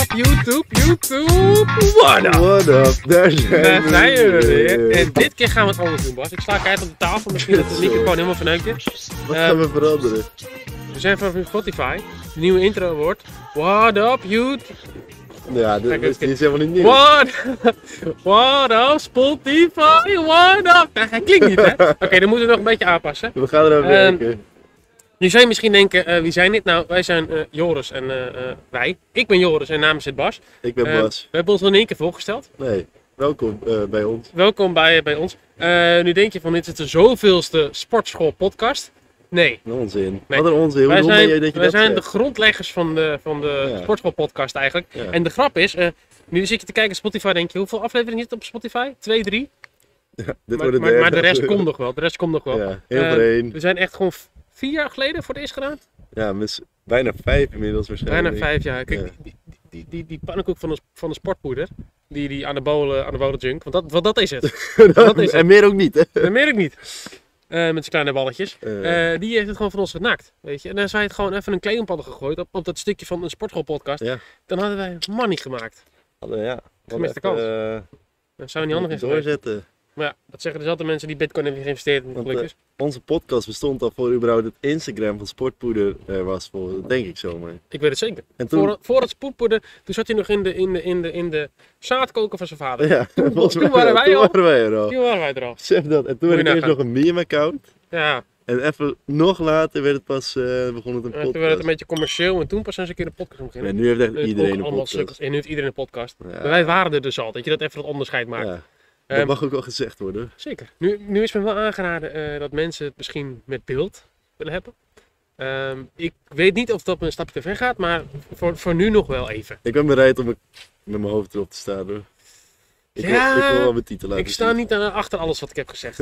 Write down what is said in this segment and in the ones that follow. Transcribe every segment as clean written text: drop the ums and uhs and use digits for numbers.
up, YouTube. What up? Daar zijn we weer. En dit keer gaan we het anders doen, Bas. Ik sla keihard op de tafel, misschien dat de microfoon helemaal verneukt is. Wat gaan we veranderen? We zijn vanaf Spotify. De nieuwe intro wordt What up, YouTube. Ja, die is helemaal niet nieuw. What up, Spotify, what up. Hij klinkt niet, hè? Oké, dan moeten we nog een beetje aanpassen. We gaan er aan werken. Nu zou je misschien denken, wie zijn dit? Nou, wij zijn Joris en wij. Ik ben Joris en namens het Bas. Ik ben Bas. We hebben ons nog in één keer voorgesteld. Nee, welkom bij ons. Welkom bij ons. Nu denk je van, dit is de zoveelste sportschool podcast. Nee. Onzin. Nee. Wat een onzin. Hoe noem je dat je wij dat zijn zegt? de grondleggers van de sportschool podcast eigenlijk. Ja. En de grap is, nu zit je te kijken op Spotify, denk je, hoeveel afleveringen zit op Spotify? 2, 3? Maar de rest komt nog wel. Ja, heel vreemd. We zijn echt gewoon 4 jaar geleden voor het eerst gedaan. Ja, bijna 5 inmiddels waarschijnlijk. Bijna 5 jaar. Kijk, die pannenkoek van de sportpoeder, die aan de bolen junk, want dat is het. Dat is en meer ook niet, hè? Dat meer ik niet. Met zijn kleine balletjes. Die heeft het gewoon van ons genakt, weet je. En dan zou je het gewoon even een claim hadden gegooid op dat stukje van een sportschoolpodcast. Ja. Dan hadden wij money gemaakt. Ja. Gemiste kans. Dan zou we niet anders doorzetten. Maar ja, dat zeggen dezelfde mensen die Bitcoin hebben geïnvesteerd in het gelukkig. Onze podcast bestond al voor überhaupt het Instagram van Sportpoeder was, dat denk ik zo maar. Ik weet het zeker. En toen... voor het Sportpoeder, toen zat hij nog in de zaadkoker van zijn vader. Ja, toen waren wij al. Toen waren wij er al. Zeg dat. En toen had ik eerst nog een meme-account. Ja. En even nog later werd het pas, begon het een podcast. Toen werd het een beetje commercieel en toen pas eens een keer een podcast beginnen. Ja, nu heeft echt iedereen een podcast. En nu heeft iedereen een podcast. Ja. Maar wij waren er dus al, dat je dat even het onderscheid maakt. Ja. Dat mag ook wel gezegd worden. Zeker. Nu is me wel aangeraden dat mensen het misschien met beeld willen hebben. Ik weet niet of dat een stapje te ver gaat, maar voor nu nog wel even. Ik ben bereid om met mijn hoofd erop te staan hoor. Ik wil wel mijn titel laten zien. Ik sta niet achter alles wat ik heb gezegd.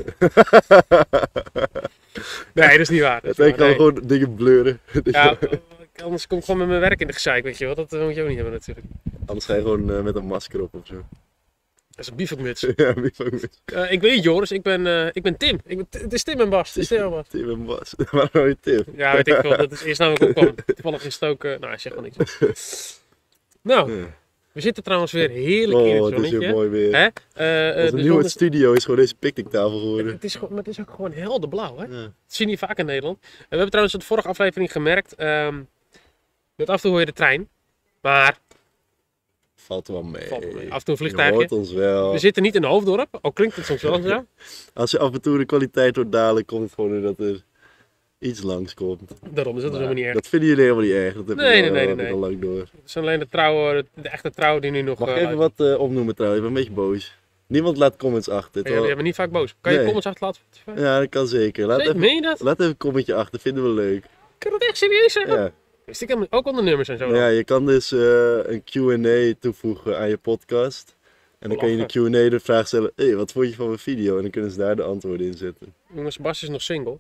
Nee, dat is niet waar. Ik kan gewoon dingen blurren. Ja, anders kom ik gewoon met mijn werk in de gezeik, weet je wel. Dat moet je ook niet hebben natuurlijk. Anders ga je gewoon met een masker op of zo. Dat is een bivakmuts. Ja, bivakmuts. Ik weet niet, Joris, ik ben Tim. Het is Tim en Bas. Tim en Bas. Waarom nou je Tim? Ja, weet ik veel. Dat is eerst namelijk opkomen. Toevallig is het ook... nou, zeg wel niks. Nou, we zitten trouwens weer heerlijk in het zonnetje. Het is weer mooi weer. Onze nieuwe studio is gewoon deze picknicktafel geworden. Maar het is ook gewoon helder blauw, hè? Ja. Dat zie je niet vaak in Nederland. We hebben trouwens in de vorige aflevering gemerkt... dat af en toe hoor je de trein. Maar... Valt wel mee. Af en toe een vliegtuigje. Je hoort ons wel. We zitten niet in een hoofddorp, al klinkt het soms wel zo. Als je af en toe de kwaliteit hoort dalen, komt het gewoon doordat er iets langs komt. Daarom is dat dus helemaal niet erg. Dat vinden jullie helemaal niet erg. Dat nee. Al lang door. Het is alleen de echte trouw die nu nog... Mag ik even wat opnoemen trouwens? Ik ben een beetje boos. Niemand laat comments achter. Ja, die hebben niet vaak boos. Kan je comments achterlaten? Ja, dat kan zeker. Meen je dat? Laat even een commentje achter, vinden we leuk. Kan dat echt serieus zeggen? Ja. Wist ik ook onder nummers en zo? Ja, je kan dus een Q&A toevoegen aan je podcast. En dan kan je in de Q&A de vraag stellen, hey, wat vond je van mijn video? En dan kunnen ze daar de antwoorden in zetten. Jongens, Bas is nog single.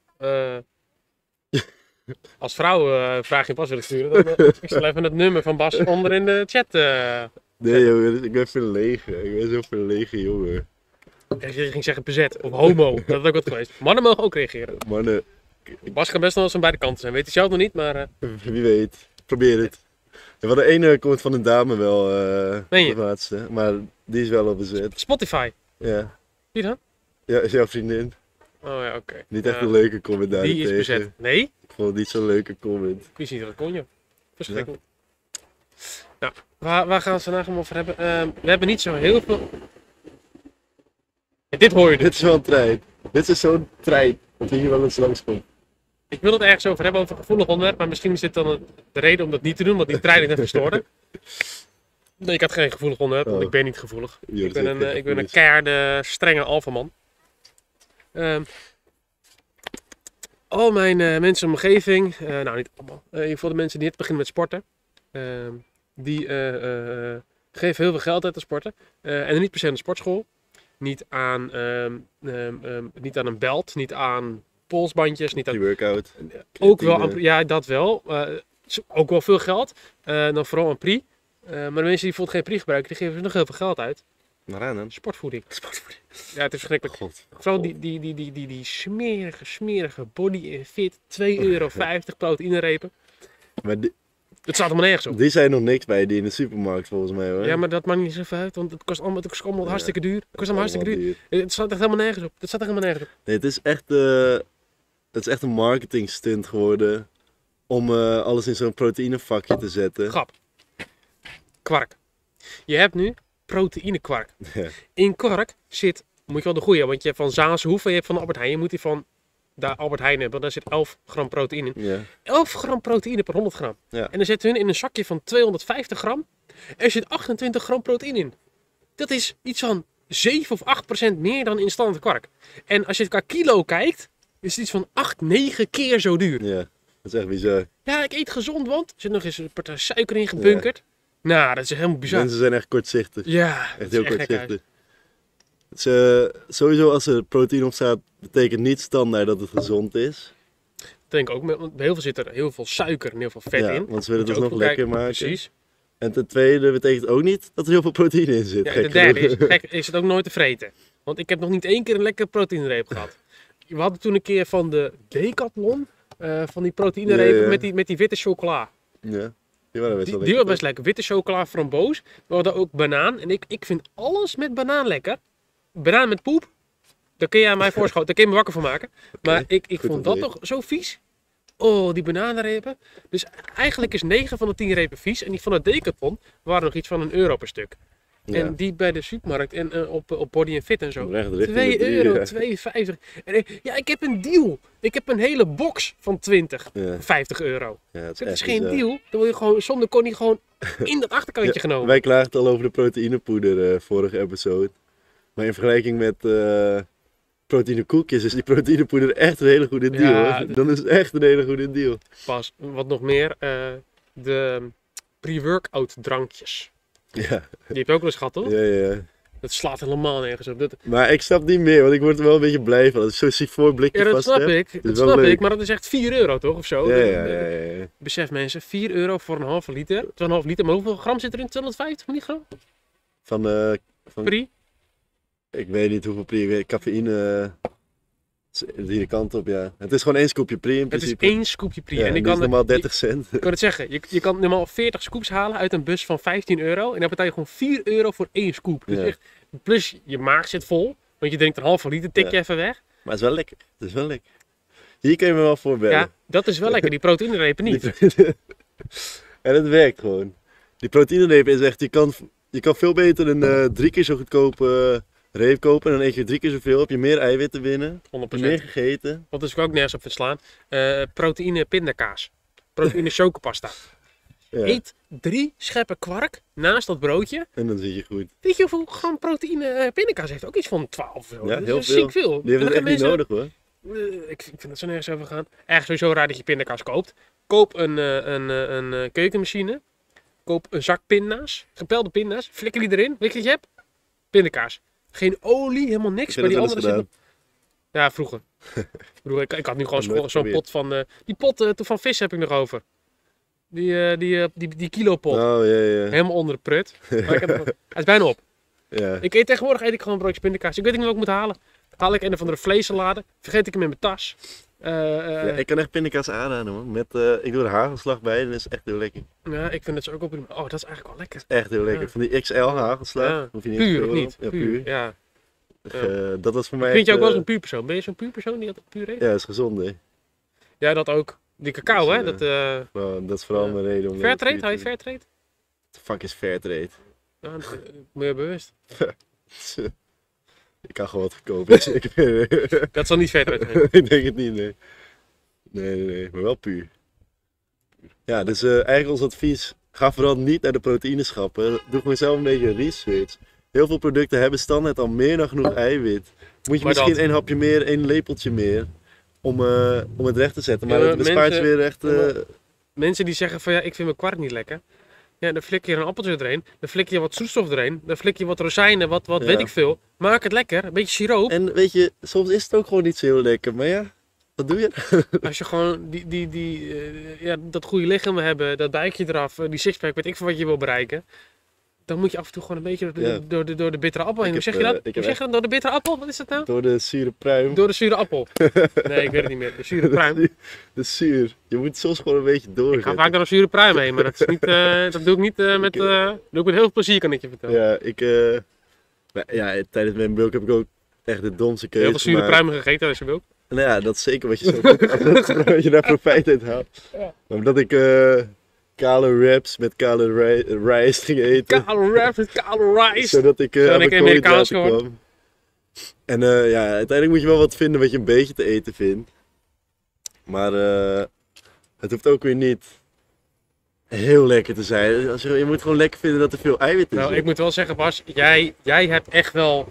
Als vrouw vraag je pas willen sturen, dan ik zal even het nummer van Bas onder in de chat. Nee jongen, ik ben verlegen. Ik ben zo'n verlegen jongen. Je ging zeggen bezet of homo, dat had ook wat geweest. Mannen mogen ook reageren. Mannen. Bas kan best wel eens aan beide kanten zijn, weet hij zelf nog niet, maar... Wie weet, probeer het. We hadden ene comment van een dame wel, de laatste, maar die is wel al bezet. Spotify? Ja. Wie dan? Ja, is jouw vriendin. Oh ja, oké. Niet echt een leuke comment daar. Die is bezet. Nee? Ik vond het niet zo'n leuke comment. Ik wist niet dat het kon, joh. Verschrikkelijk. Ja. Nou, waar gaan we het vandaag over hebben? We hebben niet zo heel veel... Ja, dit hoor je dus. Dit is wel een trein. Dit is zo'n trein, dat hier wel eens langskomt. Ik wil het ergens over hebben, over een gevoelig onderwerp, maar misschien is dit dan de reden om dat niet te doen, want die trein is net verstoren. Nee, ik had geen gevoelig onderwerp, want ik ben niet gevoelig. Ik ben een keiharde, strenge alfaman. Al mijn mensen in mijn omgeving, nou niet allemaal, in ieder geval de mensen die net beginnen met sporten, die geven heel veel geld uit aan sporten. En niet per se aan de sportschool, niet aan een belt, niet aan polsbandjes, niet aan... Die workout. Ook wel, ja dat wel. Ook wel veel geld. Dan vooral aan Pri. Maar de mensen die bijvoorbeeld geen Pri gebruiken, die geven dus nog heel veel geld uit. Waaraan dan? Sportvoeding. Ja, het is verschrikkelijk. Vooral die smerige body en fit. €2,50 proteïnerepen. Maar Het staat helemaal nergens op. Die zijn nog niks bij die in de supermarkt volgens mij hoor. Ja, maar dat maakt niet zoveel uit, want het kost allemaal hartstikke duur. Het kost allemaal hartstikke duur. Het staat echt helemaal nergens op. Het staat echt helemaal nergens op. Nee, het is echt een marketing stunt geworden om alles in zo'n proteïnevakje te zetten. Grap. Kwark. Je hebt nu proteïnekwark. Ja. In kwark zit, moet je wel de goede, want je hebt van Zaanse en je hebt van Albert Heijn. Je moet die van de Albert Heijn hebben, daar zit 11 gram proteïne in. Ja. 11 gram proteïne per 100 gram. Ja. En dan zetten hun in een zakje van 250 gram. Er zit 28 gram proteïne in. Dat is iets van 7 of 8% meer dan in standaard kwark. En als je het qua kilo kijkt, is het iets van 8, 9 keer zo duur. Ja, dat is echt bizar. Ja, ik eet gezond, want er zit nog eens een partij suiker in gebunkerd. Nou, dat is helemaal bizar. Mensen zijn echt kortzichtig. Ja, Echt dat heel is echt gek kortzichtig. Het is, sowieso als er proteïne op staat, betekent niet standaard dat het gezond is. Ik denk ook, want bij heel veel zit er heel veel suiker en heel veel vet Ja, in. want ze willen Moet het je dus ook nog voor lekker kijken. maken. Precies. En ten tweede betekent ook niet dat er heel veel proteïne in zit. Ja, en gek ten derde genoeg. is het ook nooit te vreten. Want ik heb nog niet één keer een lekkere proteïnereep gehad. We hadden toen een keer van de Decathlon, van die proteïnerepen Ja, ja. met die witte chocola. Ja, die waren best wel Die lekker. was best lekker. Witte chocola framboos. We hadden ook banaan. En ik vind alles met banaan lekker. Banaan met poep. Daar kun je aan mij voorschoten. Daar kun je me wakker van maken. Maar ik goed vond dat idee. toch zo vies. Oh, die bananenrepen. Dus eigenlijk is 9 van de 10 repen vies. En die van de Decathlon waren nog iets van €1 per stuk. Ja. En die bij de supermarkt en op Body Fit en zo. Echt richting de 2 drie, euro, ja. 2,50. En ik heb een deal. Ik heb een hele box van 20, Ja. 50 euro. Ja, het Dat is echt geen bizar. deal. Dan word je gewoon, zonder kon niet gewoon in dat achterkantje Ja, genomen. Wij klaagden al over de proteïnepoeder vorige episode. Maar in vergelijking met proteïnekoekjes is die proteïnepoeder echt een hele goede deal. Ja, hoor. Dan is het echt een hele goede deal. Pas, wat nog meer, de pre-workout drankjes. Ja, Die heb je ook wel eens gehad, toch? ja, ja. Dat slaat helemaal nergens op. Maar ik snap niet meer, want ik word er wel een beetje blij van. Als ik zo'n Sifor blikje Ja, dat vast snap heb. ik. is Dat wel snap leuk. ik, maar dat is echt 4 euro, toch? Of zo. Ja, ja, ja, ja. Besef mensen, 4 euro voor een halve liter. 2,5 liter, maar hoeveel gram zit erin? 250 milligram? Van, Pri? ik weet niet hoeveel pri, cafeïne, die kant op, ja. Het is gewoon één scoopje pri in Het is principe. 1 scoopje Pri. Ja, en en ik die is kan, normaal 30 cent. ik kan het zeggen, je kan normaal 40 scoops halen uit een bus van 15 euro. En dan betaal je gewoon 4 euro voor 1 scoop. Dus Ja. echt, plus je maag zit vol, want je drinkt een halve liter, tik je Ja. even weg. Maar het is wel lekker. Het is wel lekker. Hier kun je me wel voorbellen. Ja, dat is wel lekker. Die proteïnerepen niet. En het werkt gewoon. Die proteïnereep is echt, je kan veel beter een 3 keer zo goedkope reep kopen. En dan eet je 3 keer zoveel, heb je meer eiwitten binnen. 100%. Heb je meer gegeten. Wat dus ik ook nergens op vind slaan. Proteïne pindakaas. Proteïne chocopasta. Ja. Eet 3 scheppen kwark naast dat broodje. En dan zit je goed. Weet je hoeveel gram proteïne pindakaas heeft? Ook iets van 12 of zo. Ja, Dat heel is veel. ziek veel. Die hebben En het dan echt gaan niet mensen- nodig hoor. Ik vind dat zo nergens over gaan. Echt sowieso raar dat je pindakaas koopt. Koop een keukenmachine. Koop een zak pinda's. Gepelde pinda's. Flikker die erin. Weet je wat je hebt? Pindakaas. Geen olie, helemaal niks. Heb je Bij die dat wel eens andere zit gedaan? Ja, vroeger. Ik had nu gewoon Heb nooit zo'n geprobeerd. pot van... die pot van vis heb ik nog over. Die kilopot. Oh, ja, ja. Helemaal onder de prut. Maar hij is bijna op. Ja. Tegenwoordig eet ik gewoon een broodje pindakaas. Ik weet niet wat ik moet halen. Haal ik een of andere vleessalade. Vergeet ik hem in mijn tas. Ja, ik kan echt pindakaas aanraden man. Met, ik doe er hagelslag bij en dat is echt heel lekker. Ja, ik vind het zo ook op. Oh, dat is eigenlijk wel lekker. Echt heel lekker. Ja. Van die XL hagelslag. Ja. Hoef je niet Puur te of veel niet? op. Ja, Puur. puur. Ja. Dat was voor mij Vind je ook echt, wel eens een puurpersoon? Ben je zo'n puurpersoon die altijd puur eet? Ja, dat is gezond hè. Ja, dat ook. Die cacao, Dus, hè? Dat is vooral Ja. mijn reden om... Fairtrade? Hou je Fairtrade? The fuck is Fairtrade? Ja, moet je bewust. Ik kan gewoon wat goedkoop is. Dat zal niet Fairtrade zijn. Ik denk het niet, nee. Nee, maar wel puur. Ja, dus eigenlijk ons advies, ga vooral niet naar de proteïneschappen. Doe gewoon zelf een beetje research. Heel veel producten hebben standaard al meer dan genoeg eiwit. Moet je Maar misschien dat- één hapje meer, één lepeltje meer, om het recht te zetten. Maar Ja, het bespaart je mensen- weer echt... Mensen die zeggen van ja, ik vind mijn kwark niet lekker. Ja, dan flik je er een appeltje erin. Dan flik je wat zoetstof erin. Dan flik je wat rozijnen, wat Ja. weet ik veel. Maak het lekker. Een beetje siroop. En weet je, soms is het ook gewoon niet zo heel lekker. Maar ja, wat doe je? Als je gewoon dat goede lichaam wil hebben, dat buikje eraf, die sixpack, weet ik veel wat je wil bereiken. dan moet je af en toe gewoon een beetje Ja. door de bittere appel heen. Hoe Ik zeg heb, je dat? ik Hoe heb zeg je dat? Door de bittere appel? Wat is dat nou? Door de zure pruim. Door de zure appel. Nee, ik weet het niet meer. De zure pruim. De zuur. Je moet soms gewoon een beetje Ik doorzetten. ga vaak door een zure pruim heen, maar dat, is niet, dat doe ik niet met, doe ik met heel veel plezier, kan ik je vertellen. Ja, tijdens mijn bulk heb ik ook echt de domste keuze Heel veel zure gemaakt. pruimen gegeten tijdens je bulk. Nou ja, dat is zeker wat je zo wat je daar profijt uit haalt. Ja. Maar omdat ik kale wraps met kale rijst ging eten. Kale wraps met kale rice. Zodat ik Zo aan lekker mijn Amerikaans koolhydraten kwam. En ja, uiteindelijk moet je wel wat vinden wat je een beetje te eten vindt. Maar het hoeft ook weer niet heel lekker te zijn. Je moet gewoon lekker vinden dat er veel eiwit in Nou, zit. ik moet wel zeggen, Bas, jij hebt echt wel...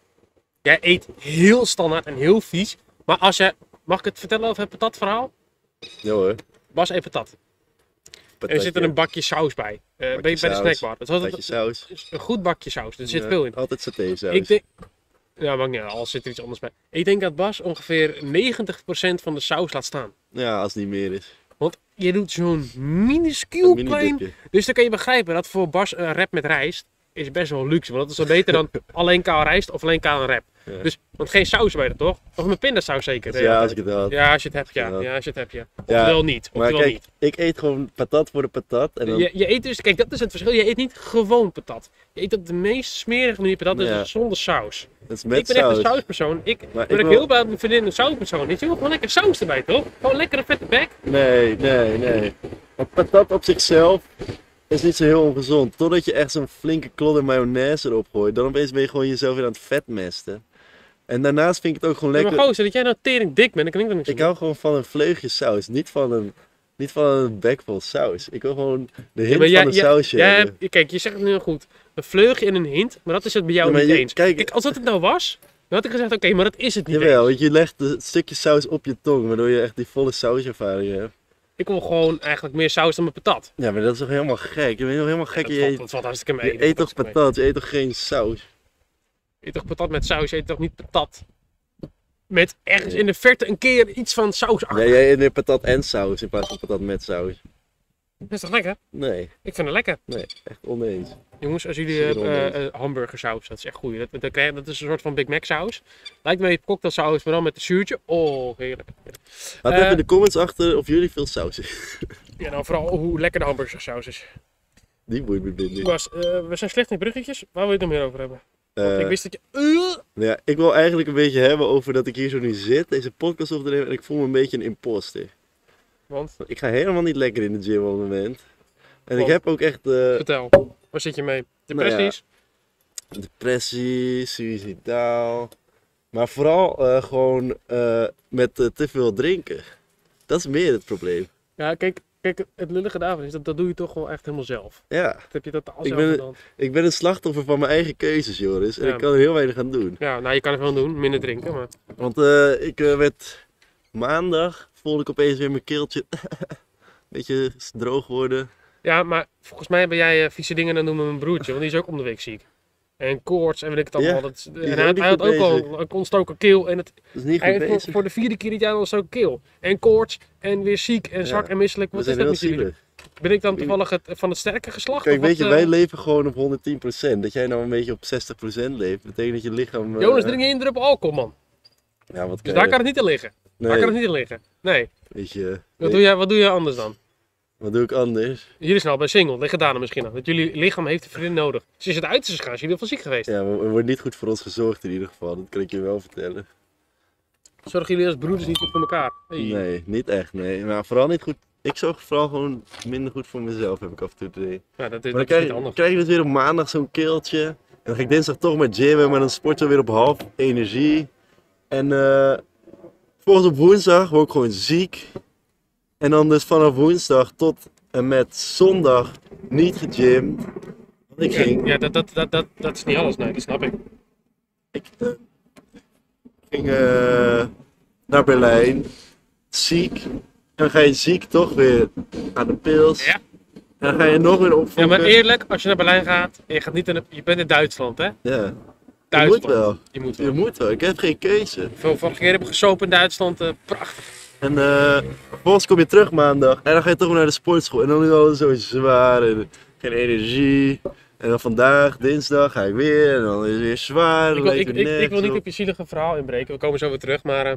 Jij eet heel standaard en heel vies. Maar als je... Mag ik het vertellen over het patatverhaal? Ja hoor. Bas eet patat. En er zit er een bakje saus bij. Bij de saus. snackbar. Dat is Bakje altijd saus. een goed bakje saus. Er zit Ja, veel in. Altijd satésaus. Ik denk... Ja, maakt niet uit. Al zit er iets anders bij. Ik denk dat Bas ongeveer 90% van de saus laat staan. Ja, als het niet meer is. Want je doet zo'n minuscuul Een klein... mini-dipje. Dus dan kan je begrijpen dat voor Bas een wrap met rijst is best wel luxe. Want dat is wel beter dan alleen kaal rijst of alleen kaal en wrap. Ja. Dus, want geen saus bij dat toch? Of met pindasaus zeker? Ja, als ik het had. Ja, als je het hebt, ja. Ja. Ja, als je het hebt, ja. Ja, Oftewel niet. Maar Oftewel kijk, niet. ik eet gewoon patat voor de patat. En dan... Je eet dus, kijk, dat is het verschil. Je eet niet gewoon patat. Je eet op de meest smerige manier patat, dus Ja. zonder saus. Dat is met Ik ben echt saus. een sauspersoon. Ik Maar ben ik ook wil- heel bij mijn vriendin een sauspersoon. Je wil gewoon lekker saus erbij, toch? Gewoon lekkere vette bek. Nee. Want patat op zichzelf is niet zo heel ongezond. Totdat je echt zo'n flinke klodder mayonaise erop gooit. Dan opeens ben je gewoon jezelf weer aan het vetmesten. En daarnaast vind ik het ook gewoon Maar lekker. gozer, dat jij nou tering dik bent, dan kan ik er niks Ik aan hou gewoon van een vleugje saus. Niet van een bek vol saus. Ik wil gewoon de hint maar van een sausje hebben. kijk, je zegt het nu heel goed. Een vleugje en een hint, maar dat is het bij jou Ja, maar niet je- eens. kijk- Kijk, als dat het nou was, dan had ik gezegd, oké, maar dat is het niet Jawel, eens. want je legt een stukje saus op je tong. Waardoor je echt die volle sauservaring hebt. Ik wil gewoon eigenlijk meer saus dan mijn patat. Ja, maar dat is toch helemaal gek? Je bent toch helemaal gek? Dat valt hartstikke mee. Je eet toch patat? Je eet toch geen saus? Je eet toch patat met saus, je eet toch niet patat met ergens in de verte een keer iets van saus achter. Nee, jij eet patat en saus in plaats van patat met saus. Dat is toch lekker? Nee, Ik vind het lekker. echt oneens. Jongens, als jullie Zeer oneens. hamburgersaus, dat is echt goed. Dat is een soort van Big Mac saus. Lijkt me een cocktailsaus, maar dan met een zuurtje. Oh, heerlijk. Laat even in de comments achter of jullie veel saus eten. Ja, nou vooral hoe lekker de hamburgersaus is. Die boeit me binnen. Bas, we zijn slecht in bruggetjes. Waar wil je het nog meer over hebben? Ik wist dat je... Ja, ik wil eigenlijk een beetje hebben over dat ik hier zo nu zit, deze podcast op te nemen en ik voel me een beetje een imposter. Want, Ik ga helemaal niet lekker in de gym op het moment. En ik Want? heb ook echt vertel. Waar zit je mee? Depressies? depressie, suïcidaal. Maar vooral gewoon met te veel drinken. Dat is meer het probleem. Ja, kijk, het lullige daarvan is dat doe je toch wel echt helemaal zelf. Ja, Dat heb je totaal Ik zelf ben- gedaan. ik ben een slachtoffer van mijn eigen keuzes, Joris. En Ja. ik kan er heel weinig aan doen. Ja, nou je kan het wel doen, minder drinken, maar... Want ik werd maandag, voelde ik opeens weer mijn keeltje beetje droog worden. Ja, maar volgens mij ben jij vieze dingen aan het doen met mijn broertje, want die is ook om de week ziek. En koorts en weet ik het allemaal. Ja, Dat, is en ook hij niet had goed ook al een ontstoken keel. En Dat is niet goed hij heeft bezig. voor de 4e keer dit jaar al een ontstoken keel. En koorts en weer ziek en zwak Ja, en misselijk. We Wat is zijn dat heel met jullie? zielig. Ben ik dan toevallig van het sterke geslacht? Kijk, of weet wat, je, wij leven gewoon op 110%. Dat jij nou een beetje op 60% leeft, betekent dat je lichaam... Jonas, drink je 1 druppel alcohol, man. Ja, wat Dus kan daar je- kan het niet in liggen. Nee, Daar kan het niet in liggen. Nee. weet je... Wat doe jij anders dan? Wat doe ik anders? Jullie zijn al bij single, liggen daar dan misschien nog. Dat jullie lichaam heeft een vriendin nodig. Ze is het uit te gaan, is jullie veel ziek geweest. Ja, er wordt niet goed voor ons gezorgd in ieder geval. Dat kan ik je wel vertellen. Zorgen jullie als broeders niet goed voor elkaar? Hey. Nee, niet echt, nee. Maar vooral niet goed... Ik zorg vooral gewoon minder goed voor mezelf, heb ik af en toe het idee. Ja, dat is Maar niet dan anders. krijg je dus weer op maandag zo'n keeltje. En dan ga ik dinsdag toch maar gymmen, maar dan sport je weer op half energie. En volgens op woensdag word ik gewoon ziek. En dan dus vanaf woensdag tot en met zondag niet gegymd. Want ik ging, Ja, dat is niet alles, nee, dat snap ik. ik ging naar Berlijn, ziek. En dan ga je ziek toch weer aan de pils. Ja. En dan ga je nog weer Ja, opvoeden. maar eerlijk, als je naar Berlijn gaat en je gaat niet je bent in Duitsland, hè? Ja, je Duitsland. moet wel. Je moet Je wel. moet wel, ik heb geen keuze. Vorige keer heb ik gesopen in Duitsland, prachtig. En vervolgens kom je terug maandag en dan ga je toch weer naar de sportschool. En dan is alles zo zwaar en geen energie. En dan vandaag, dinsdag, ga ik weer. En dan is het weer zwaar. Ik wil niet op je zielige verhaal inbreken. We komen zo weer terug. Maar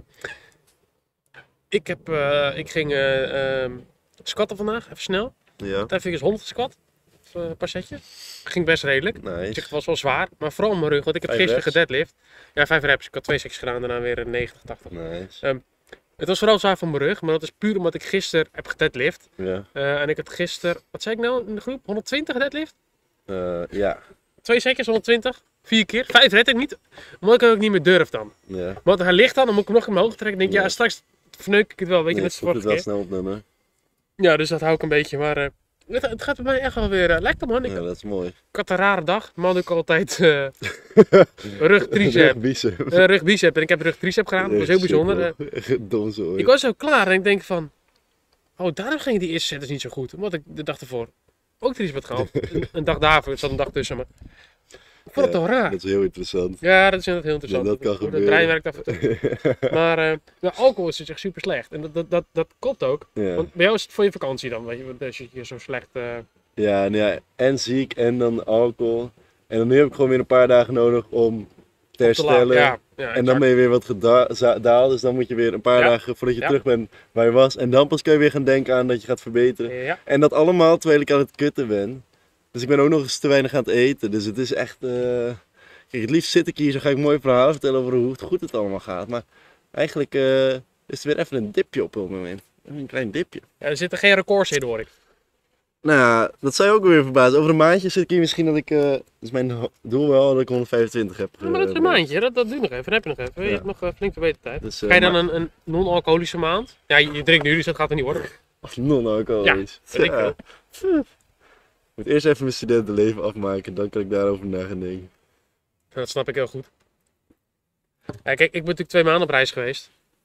ik ging squatten vandaag. Even snel. Ja, Even 100 gesquat. Een paar setjes. Ging best redelijk. nice. Het was wel zwaar. Maar vooral mijn rug. Want ik heb 5 gisteren reps? gedeadlift. Ja, 5 reps. Ik had 2 setjes gedaan. Daarna weer 90, 80. Nice. Het was vooral zwaar voor mijn rug. Maar dat is puur omdat ik gisteren heb gedeadlift. Ja. En ik had gisteren... Wat zei ik nou in de groep? 120 gedeadlift? Ja. 2 setjes, 120. 4 keer. 5 red ik niet. Omdat ik ook niet meer durf dan. Ja. Want hij ligt dan moet ik hem nog in mijn hoog trekken. Dan denk ik, Ja. ja, straks verneuk ik het wel. Weet je, Nee, net ik zoals moet vorige het wel keer. snel opnemen. Ja, dus dat hou ik een beetje. Maar het gaat bij mij echt wel weer lekker, man. Ja, dat is mooi. Ik had een rare dag. Normaal doe ik altijd rug, tricep. Bicep. Rug, bicep. En ik heb rug, tricep gedaan. Dat was heel bijzonder. Dom zo. Ik was zo klaar en ik denk van... Oh, daarom ging die eerste set dus niet zo goed. Omdat ik de dag ervoor ook tricep had gehaald. Een dag daarvoor. Er zat een dag tussen me. Ik vond het toch raar. Dat is heel interessant. Ja, dat is inderdaad heel interessant. Ja, dat kan Het gebeuren. brein werkt af en toe. Maar alcohol is dus echt super slecht. En dat klopt ook. Ja. Want bij jou is het voor je vakantie dan, weet je, als je zo slecht... Ja, nou ja, en ziek en dan alcohol. En dan nu heb ik gewoon weer een paar dagen nodig om te herstellen. Ja, En dan ben je weer wat gedaald, dus dan moet je weer een paar Ja. dagen voordat je Ja. terug bent waar je was. En dan pas kun je weer gaan denken aan dat je gaat verbeteren. Ja, En dat allemaal terwijl ik aan het kutten ben. Dus ik ben ook nog eens te weinig aan het eten. Dus het is echt... Kijk, het liefst zit ik hier, zo ga ik mooi verhalen vertellen over hoe goed het allemaal gaat. Maar eigenlijk is er weer even een dipje op het moment. Een klein dipje. ja, er zitten geen records in, hoor ik. Nou ja, dat zou je ook weer verbazen. Over een maandje zit ik hier misschien dat ik... dat is mijn doel wel, dat ik 125 heb. Ja, maar dat is een maandje, dat duurt nog even. Dat heb je nog even. Je Ja. hebt nog flink verbetertijd. Dus, Ga je dan een non-alcoholische maand? Ja, je drinkt nu, dus dat gaat er niet worden. non-alcoholisch. Ja, weet ik wel. Ik moet eerst even mijn studentenleven afmaken, dan kan ik daarover na gaan denken. Dat snap ik heel goed. Ja, kijk, ik ben natuurlijk 2 maanden op reis geweest.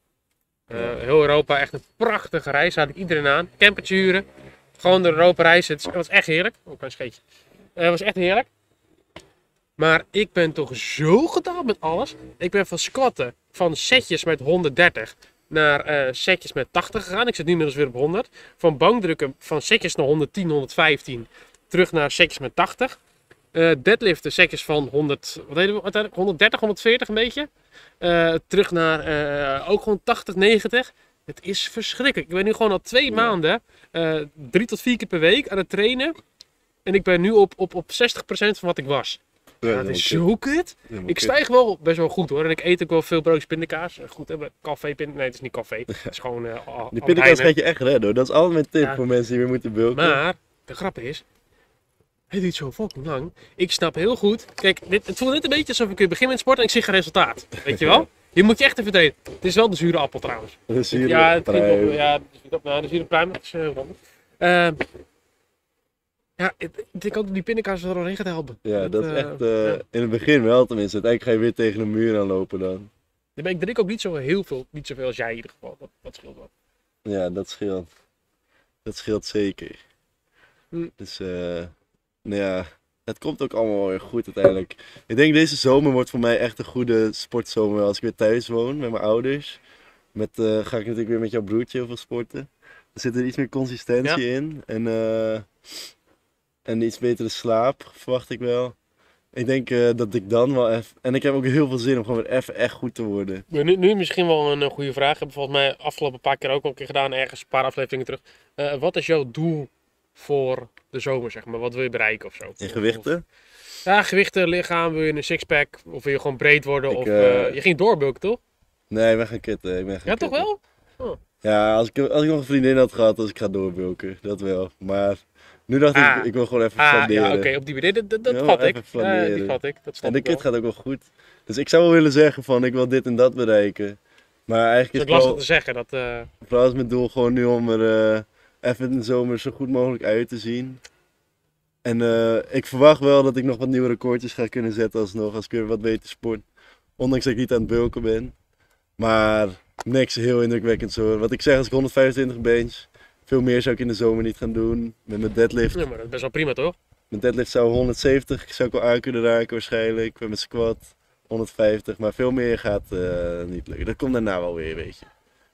Heel Europa, echt een prachtige reis. Had ik iedereen aan. Campertje huren. Gewoon door Europa reizen. Het was echt heerlijk. Oh, een scheetje. Het was echt heerlijk. Maar ik ben toch zo gedaald met alles. Ik ben van squatten van setjes met 130 naar setjes met 80 gegaan. Ik zit nu inmiddels weer op 100. Van bankdrukken van setjes naar 110, 115. Terug naar setjes met 80. Deadliften setjes van 100, wat deden we uiteindelijk? 130, 140 een beetje. Terug naar ook gewoon 80, 90. Het is verschrikkelijk. Ik ben nu gewoon al 2 maanden 3 tot 4 keer per week aan het trainen. En ik ben nu op 60% van wat ik was. Ja, dat is zo kut. Ik stijg wel best wel goed hoor. En ik eet ook wel veel broodjes pindakaas. Goed hebben. Café, nee het is niet café. Het is gewoon Die pindakaas gaat je echt redden hoor. Dat is altijd mijn tip Ja. voor mensen die weer moeten bulken. Maar de grap is, het duurt zo fucking lang. Ik snap heel goed. Kijk, het voelt net een beetje alsof ik weer begin met sporten en ik zie geen resultaat. Weet je wel? Hier moet je echt even trainen. Het is wel de zure appel trouwens. Dat is hier Ja, het klinkt pruim. wel, ja, de zure pruim, dat is heel handig. Ja, ik denk ook dat die pindakaas er doorheen gaat helpen. Ja, dat is echt ja. in het begin wel tenminste. Uiteindelijk ga je weer tegen een muur aanlopen dan. Ik drink ook niet zo heel veel, niet zoveel als jij in ieder geval. Dat scheelt wel. Ja, dat scheelt. Dat scheelt zeker. Hm. Dus nou ja, het komt ook allemaal weer goed uiteindelijk. Ik denk deze zomer wordt voor mij echt een goede sportzomer als ik weer thuis woon met mijn ouders. Ga ik natuurlijk weer met jouw broertje heel veel sporten. Er zit er iets meer consistentie in en iets betere slaap verwacht ik wel. Ik denk dat ik dan wel even... En ik heb ook heel veel zin om gewoon weer even echt goed te worden. Ja, nu misschien wel een goede vraag. Ik heb volgens mij afgelopen paar keer ook al een keer gedaan, ergens een paar afleveringen terug. Wat is jouw doel voor de zomer, zeg maar? Wat wil je bereiken of zo? In gewichten? Ja, gewichten, lichaam, wil je een sixpack? Of wil je gewoon breed worden? Je ging doorbulken, toch? Nee, we gaan kutten. Ik ben gaan Ja, toch kutten. wel? Ja, als ik nog een vriendin had gehad, als ik ga doorbulken. Dat wel. Maar nu dacht ik wil gewoon even flaneren. Ja, oké, op die manier. Dat Ja, vat ik. even flaneren. Die vat ik. Dat snap En de ik wel. kut gaat ook wel goed. Dus ik zou wel willen zeggen van, ik wil dit en dat bereiken. Maar eigenlijk Dat is is lastig wel, te zeggen. Dat, vooral is mijn doel gewoon nu om er even in de zomer zo goed mogelijk uit te zien. En ik verwacht wel dat ik nog wat nieuwe recordjes ga kunnen zetten alsnog, als ik weer wat beter sport. Ondanks dat ik niet aan het bulken ben. Maar niks heel indrukwekkends hoor. Wat ik zeg, als ik 125 bench, veel meer zou ik in de zomer niet gaan doen. Met mijn deadlift. ja, maar dat is best wel prima, toch? Mijn deadlift zou 170 zou ik wel aan kunnen raken waarschijnlijk. Met mijn squat 150, maar veel meer gaat niet lukken. Dat komt daarna wel weer, weet je.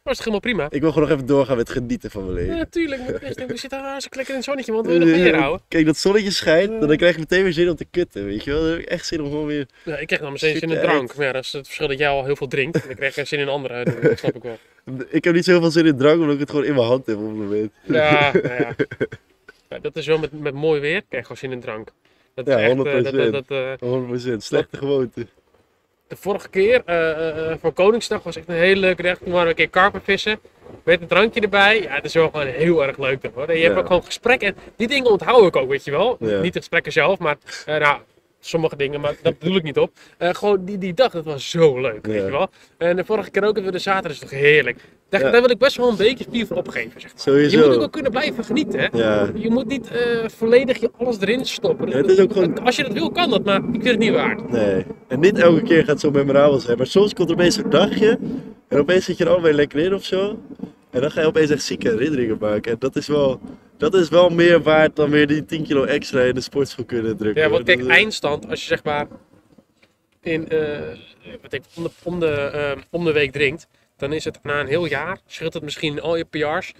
was het helemaal prima. Ik wil gewoon nog even doorgaan met genieten van mijn Ja, leven. natuurlijk. We zitten hartstikke lekker in het zonnetje, want we willen nog meer houden. Kijk, dat zonnetje schijnt, dan krijg je meteen weer zin om te kutten, weet je wel. Dan heb ik echt zin om gewoon weer... Ja, ik krijg dan meteen zin in Super drank. Maar ja, dat is het verschil dat jij al heel veel drinkt. En ik krijg geen zin in andere dingen, dat snap ik wel. Ik heb niet zoveel zin in drank, omdat ik het gewoon in mijn hand heb op het moment. Ja, nou ja. Ja, dat is wel met mooi weer, krijg je gewoon zin in drank. Dat is Ja, echt, 100%, slechte gewoonte. de vorige keer, voor Koningsdag, was echt een heel leuk recht. Toen waren we een keer karpenvissen. Met een drankje erbij. Ja, het is wel gewoon heel erg leuk hoor. Je hebt ook gewoon gesprekken. En die dingen onthoud ik ook, weet je wel. Ja. Niet de gesprekken zelf, maar nou, sommige dingen, maar dat bedoel ik niet op. Gewoon die dag, dat was zo leuk, weet Ja. je wel. En de vorige keer ook weer de zaterdag, is toch heerlijk. Daar wil ik best wel een beetje spier voor opgeven, zeg maar. Sowieso. Je moet ook wel kunnen blijven genieten, hè. Ja. Je moet niet volledig je alles erin stoppen. Ja, het is ook gewoon... Als je dat wil, kan dat, maar ik vind het niet waard. Nee. En niet elke keer gaat het zo memorabel zijn, maar soms komt er opeens een dagje en opeens zit je er alweer lekker in of zo. En dan ga je opeens echt zieke herinneringen maken. En dat is wel meer waard dan weer die 10 kilo extra in de sportschool kunnen drukken. Ja, want kijk, Dat- eindstand, als je zeg maar om de week drinkt, dan is het na een heel jaar, scheelt het misschien in al je PR's,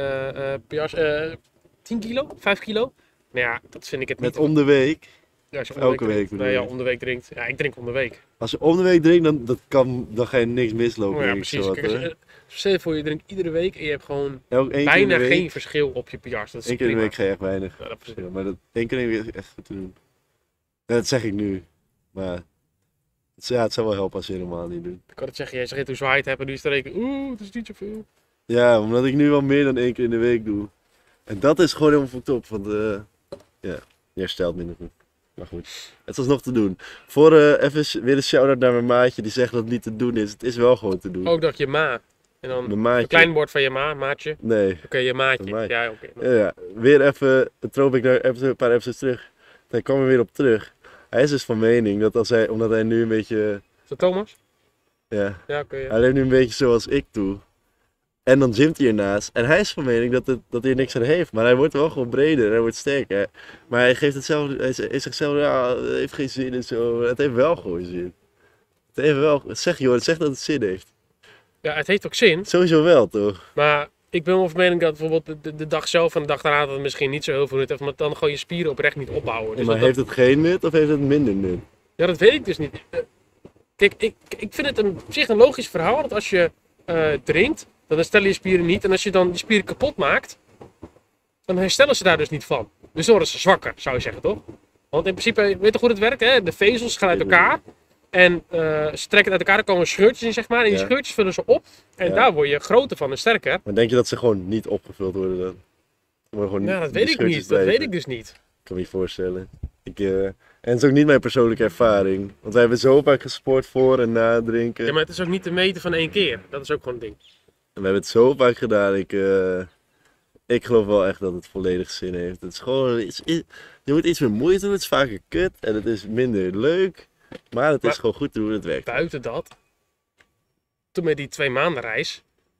10 kilo, 5 kilo. Nou ja, dat vind ik het niet. Met om de week. Ja, als je om elke de week drinkt. bedoel Nee, je? ja, om de week drinkt. Ja, ik drink om de week. Als je om de week drinkt, dan ga je niks mislopen. Oh ja, denk ik, precies. zowat, Kijk, als hoor. je, stel je voor, je drinkt iedere week en je hebt gewoon Één keer in bijna de week, geen verschil op je PR's. Dat is één keer in de prima. week ga je echt weinig. Ja, dat is- Ja, maar één keer in de week is echt goed te doen. Ja, dat zeg ik nu. Maar het zou wel helpen als je het helemaal niet doet. Ik kan het zeggen, jij zegt hoe zwaar je het hebt en nu is het rekenen. Het is niet zoveel. Ja, omdat ik nu wel meer dan één keer in de week doe. En dat is gewoon helemaal fucked op. Want ja, je herstelt minder goed. Maar goed, het was nog te doen. Even weer een shout-out naar mijn maatje die zegt dat het niet te doen is. Het is wel gewoon te doen. Ook dacht je ma. En dan Mijn maatje. een klein woord van je maatje. Nee. Oké, je maatje. Een maatje. Ja, oké. Ja, weer even een throwback naar een paar episodes terug. Daar kwam er weer op terug. Hij is dus van mening dat omdat hij nu een beetje, Is dat Thomas? ja, Ja, oké. Ja. hij leeft nu een beetje zoals ik doe. En dan gymt hij ernaast. En hij is van mening dat hij er niks aan heeft. Maar hij wordt wel gewoon breder, hij wordt sterker. Maar hij geeft het zelf, hij zegt zelf, ja, het heeft geen zin en zo. Het heeft wel gewoon zin. Het heeft wel, zeg joh, het zegt dat het zin heeft. Ja, het heeft ook zin. Sowieso wel, toch? Maar ik ben wel van mening dat bijvoorbeeld de dag zelf en de dag daarna dat het misschien niet zo heel veel nut heeft. Maar dan gewoon je spieren oprecht niet opbouwen. Dus Maar heeft het geen nut of heeft het minder nut? Ja, dat weet ik dus niet. Kijk, ik vind het op zich een logisch verhaal. Dat als je drinkt, dan herstellen je spieren niet. En als je dan die spieren kapot maakt, dan herstellen ze daar dus niet van. Dus dan worden ze zwakker, zou je zeggen, toch? Want in principe, weet je toch hoe het werkt? Hè? De vezels gaan uit elkaar. En ze trekken uit elkaar, er komen scheurtjes in, zeg maar. En die Ja. scheurtjes vullen ze op. En Ja. daar word je groter van en sterker. Maar denk je dat ze gewoon niet opgevuld worden dan? Maar gewoon Nou, dat die weet ik scheurtjes niet. Dat blijven? weet ik dus niet. Ik kan me niet voorstellen. En het is ook niet mijn persoonlijke ervaring. Want wij hebben zo vaak gesport voor en na drinken. Ja, maar het is ook niet te meten van 1 keer. Dat is ook gewoon een ding. En we hebben het zo vaak gedaan. Ik geloof wel echt dat het volledig zin heeft. Het is gewoon je moet iets meer moeite doen. Het is vaker kut en het is minder leuk. Maar het is Maar- gewoon goed te doen. Het werkt. Buiten dat, toen met die 2 maanden reis,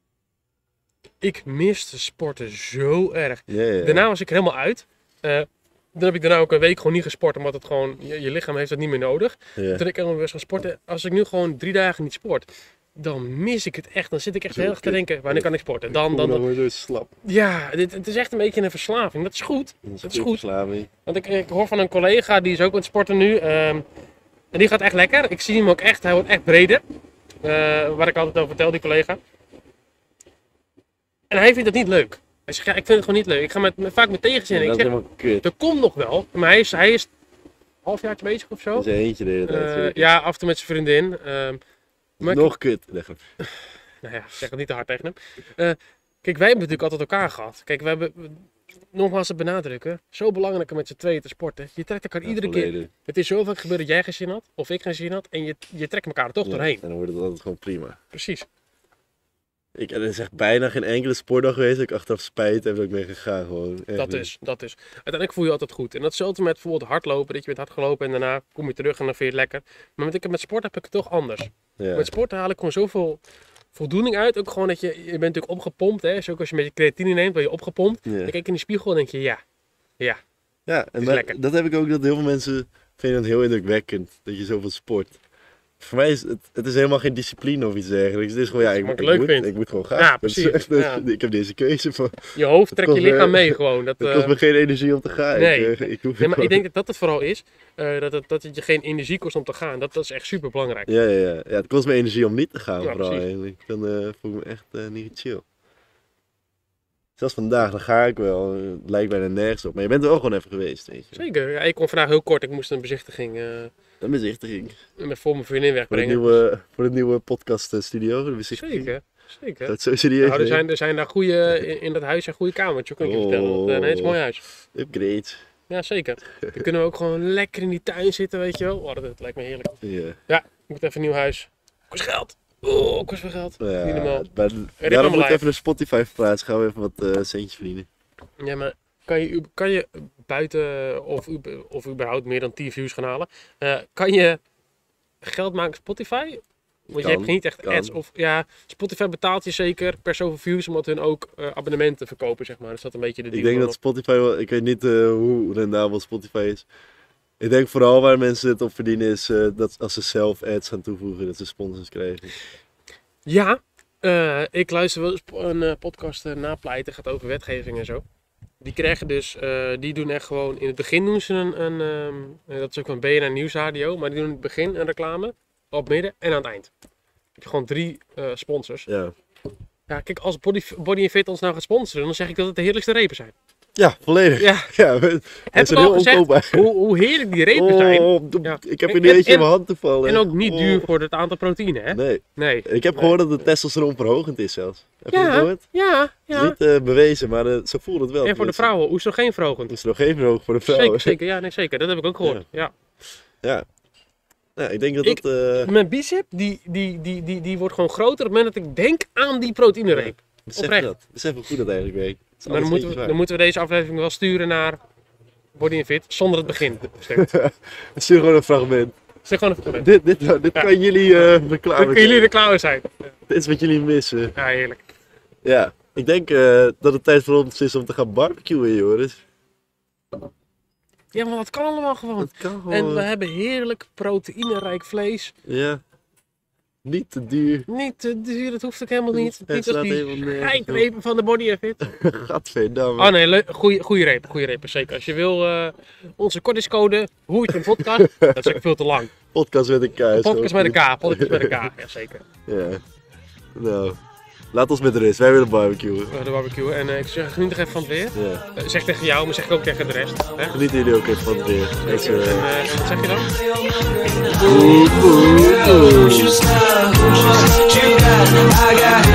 ik miste sporten zo erg. Ja, ja. Daarna was ik er helemaal uit. Dan heb ik daarna ook een week gewoon niet gesport, omdat het gewoon, je lichaam heeft het niet meer nodig. Ja. Toen ik helemaal weer gaan sporten, als ik nu gewoon 3 dagen niet sport, dan mis ik het echt. Dan zit ik echt Zo heel erg te kut. denken, wanneer kan ik sporten? Dan word je zo slap. Ja, het is echt een beetje een verslaving. Dat is goed. Dat is goed. Verslaving. Want ik hoor van een collega, die is ook aan het sporten nu. En die gaat echt lekker. Ik zie hem ook echt, hij wordt echt breder. Waar ik altijd over vertel, die collega. En hij vindt het niet leuk. Hij zegt, ja, ik vind het gewoon niet leuk. Ik ga vaak met tegenzin. Ja, Ik dat is zeg, helemaal kut. dat komt nog wel. Maar hij is een halfjaartje bezig of zo. Dat is een eentje de hele tijd. zeker. Ja, af en toe met zijn vriendin. Maar Nog kut. Leg het. nou ja, zeg het niet te hard tegen hem. Kijk, wij hebben natuurlijk altijd elkaar gehad. Kijk, we hebben, nogmaals te benadrukken, zo belangrijk om met z'n tweeën te sporten. Je trekt elkaar iedere keer. Volledig. Het is zo vaak gebeurd dat jij geen zin had, of ik geen zin had, en je trekt elkaar er toch Ja, doorheen. En dan wordt het altijd gewoon prima. Precies. Er is echt bijna geen enkele sportdag geweest dat ik achteraf spijt heb dat ik ben gegaan. Gewoon. Echt Dat niet. is. Uiteindelijk voel je je altijd goed. En datzelfde met bijvoorbeeld hardlopen, dat je bent hard gelopen en daarna kom je terug en dan vind je het lekker. Maar met sport heb ik het toch anders. Ja. Met sport haal ik gewoon zoveel voldoening uit. Ook gewoon dat je bent natuurlijk opgepompt. Hè? Dus ook als je een beetje creatine neemt, ben je opgepompt. Ja. Dan kijk je in de spiegel en denk je, ja. Ja, en is maar lekker. dat heb ik ook, dat heel veel mensen vinden het heel indrukwekkend dat je zoveel sport. voor mij is het is helemaal geen discipline of iets dergelijks. Het is gewoon, ja, ik moet gewoon gaan. Ja, precies. Ik heb deze keuze van... Je hoofd trekt je lichaam mee gewoon. Het kost me geen energie om te gaan. Nee, maar ik denk dat dat het vooral is. Dat het je geen energie kost om te gaan. Dat is echt super belangrijk. Ja, het kost me energie om niet te gaan, Ja, vooral precies. eigenlijk. Dan voel ik me echt niet chill. Zelfs vandaag, dan ga ik wel. Het lijkt bijna nergens op. Maar je bent er wel gewoon even geweest, weet je. Zeker. Ja, ik kon vandaag heel kort. Ik moest een bezichtiging Een bezichtiging. voor mijn vriendin wegbrengen. Voor de nieuwe podcast studio. De bezichtiging. Zeker. Dat is zo serieus. Nou, er zijn daar in dat huis een goede kamertje, kan ik je vertellen. Nee, het is een mooi huis. Upgrade. Ja, zeker. Dan kunnen we ook gewoon lekker in die tuin zitten, weet je wel. Oh, dat lijkt me heerlijk. Ja. Ik moet even een nieuw huis. Kost geld. Oh, kost veel geld. Ja, Niet normaal. Daarom moet even de Spotify verplaatsen. Gaan we even wat centjes verdienen. Ja, maar kan je buiten of überhaupt meer dan 10 views gaan halen? Kan je geld maken op Spotify? Want je hebt niet echt ads. Of ja, Spotify betaalt je zeker per zoveel views, omdat hun ook abonnementen verkopen, zeg maar. Dus dat een beetje de deal. Ik denk dat Spotify wel, ik weet niet hoe rendabel Spotify is. Ik denk vooral waar mensen het op verdienen is dat als ze zelf ads gaan toevoegen, dat ze sponsors krijgen. Ja, ik luister wel eens een podcast napleiten, gaat over wetgeving en zo. Die krijgen dus, die doen echt gewoon, in het begin doen ze dat is ook een BNR Nieuwsradio, maar die doen in het begin een reclame, op het midden en aan het eind. Dan heb je gewoon 3 sponsors. Ja. Ja, kijk, als Body & Fit ons nou gaat sponsoren, dan zeg ik dat het de heerlijkste repen zijn. Ja, volledig. Ja. Het is Heb heel al gezegd onkoopbaar. hoe heerlijk die repen zijn. Ja. Ik heb er niet eentje in mijn hand te vallen. En ook niet duur voor het aantal proteïne, hè? Nee. Ik heb gehoord dat de testosteron verhogend is zelfs. Heb je dat gehoord? Ja. Niet bewezen, maar zo voelt het wel. En voor de vrouwen, oestrogeenverhogend. Oestrogeenverhogend voor de vrouwen. Zeker, ja, nee, zeker. Dat heb ik ook gehoord. Ja. Ja, ik denk dat Mijn bicep, die wordt gewoon groter op het moment dat ik denk aan die proteïnereep. Besef hoe goed dat eigenlijk werkt. Maar dan moeten we deze aflevering wel sturen naar Body & Fit, zonder het begin. Stuur gewoon een fragment. Zeg gewoon een fragment. Dit kan jullie reclame Dan kunnen jullie er klaar mee zijn. Dit is wat jullie missen. Ja, heerlijk. Ja, ik denk dat het tijd voor ons is om te gaan barbecuen, Joris. Ja, maar dat kan allemaal gewoon. Dat kan gewoon. En we hebben heerlijk proteïnerijk vlees. Ja. Niet te duur. Niet te duur, dat hoeft ook helemaal niet. Het Niet als staat die helemaal nergens geitrepen van de Body & Fit. Gadverdamme. Oh nee, goede repen, zeker. Als je wil, onze kortingscode, hoe je het een podcast, dat is echt veel te lang. Podcast met een K. Podcast met een K, ja zeker. Ja. Nou, laat ons met rust. Wij willen barbecuen. De barbecue. En ik zeg, geniet nog even van het weer. Ja. Zeg tegen jou, maar zeg ik ook tegen de rest. Hè? Genieten jullie ook even van het weer. En wat zeg je dan? Who's your star? Who's your